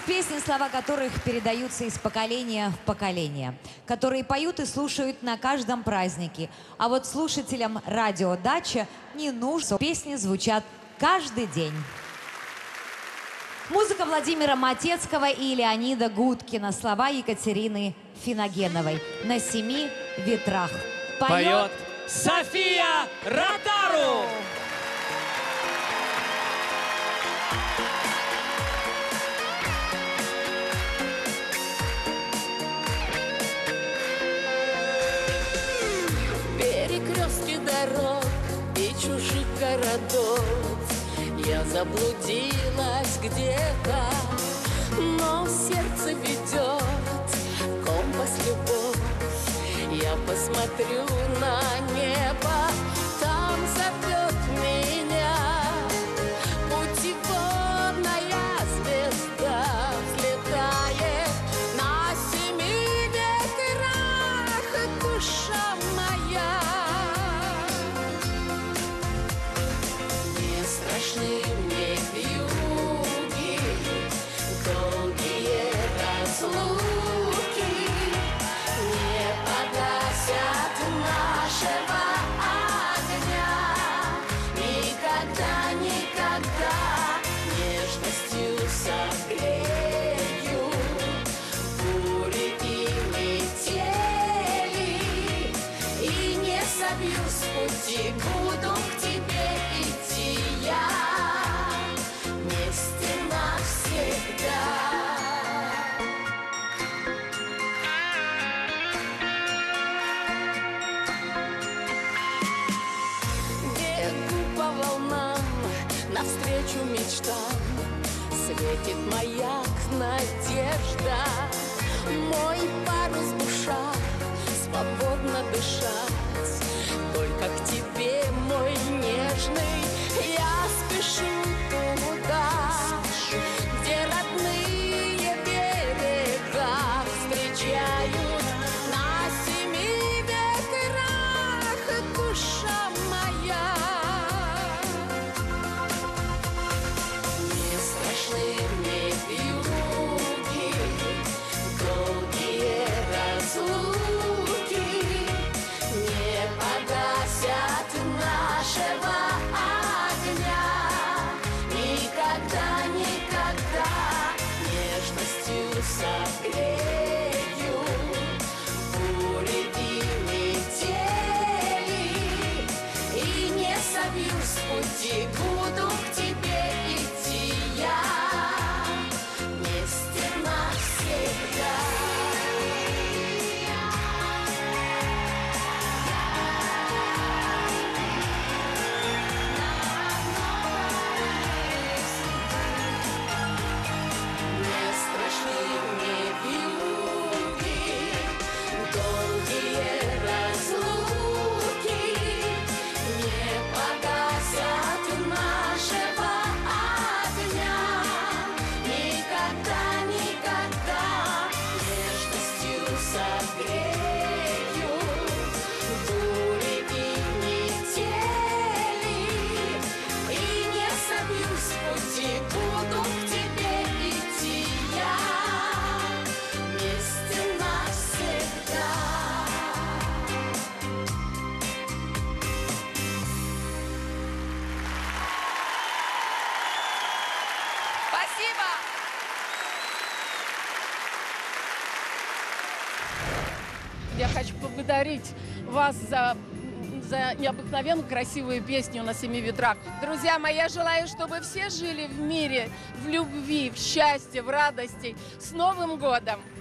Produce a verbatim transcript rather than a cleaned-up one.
песни, слова которых передаются из поколения в поколение, которые поют и слушают на каждом празднике. А вот слушателям радио «Дача» не нужно. Песни звучат каждый день. Музыка Владимира Матецкого и Леонида Гудкина. Слова Екатерины Финогеновой. «На семи ветрах». Поет, Поет София Ротару. Перекрестки дорог и чужих городов я заблудилась где-то, но сердце ведет компас любовь. Я посмотрю на небо, там зовет меня путеводная звезда, взлетает на семи ветрах душа моя. Не страшны мне вьюги, долгие разлуки, не погасят нашего огня. Никогда, никогда нежностью согрею бури и метели, и не собьюсь с пути, буду к тебе идти я вместе навсегда. Навстречу мечтам светит маяк, надежда. Мой парус душа, свободно дышать, только к тебе, мой нежный, я спешу туда, где родные берега встречают на семи ветрах душа моя. Мне вьюги, долгие разлуки, не погасят нашего огня. Никогда, никогда нежностью согрею бури и метели, и не собьюсь с пути, буду к тебе идти я вместе навсегда. Не страшны мне вьюги, долгие разлуки, не погасят нашего огня. Никогда, никогда нежностью согрею бури и метели, и не собьюсь с пути, буду к тебе идти я вместе навсегда. Спасибо! Я хочу поблагодарить вас за, за необыкновенно красивую песню «На семи ветрах». Друзья мои, я желаю, чтобы все жили в мире, в любви, в счастье, в радости. С Новым годом!